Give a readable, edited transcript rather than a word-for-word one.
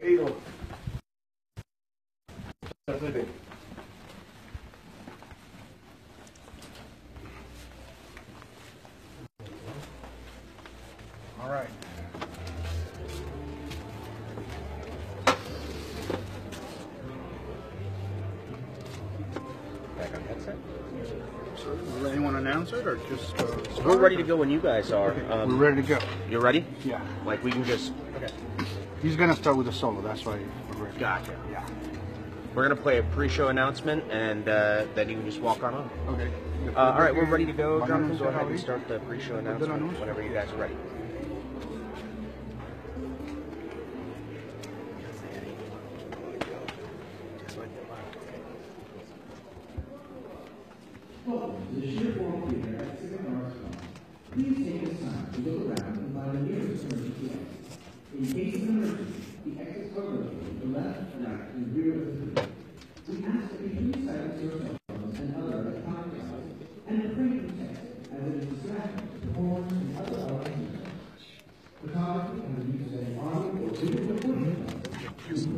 Eagle. That's it. All right. Back on headset. So, will anyone announce it or just? We're ready to go when you guys are. Okay. We're ready to go. You're ready? Yeah. Like we can just. Okay. He's gonna start with a solo. That's why we're ready. Gotcha. Yeah. We're gonna play a pre-show announcement, and then you can just walk on. Okay. All right, we're ready to go, Jonathan. Go ahead and start the pre-show announcement whenever you guys are ready. Please take this time to look around and find the nearest emergency exit. In case of an emergency, the exits are located to the left, right, and rear of the vehicle. We ask that you please silence your cell phones and other electronic devices and refrain from texting as it is distracting to horns and other elements. Photography and the use of any audio or video recording devices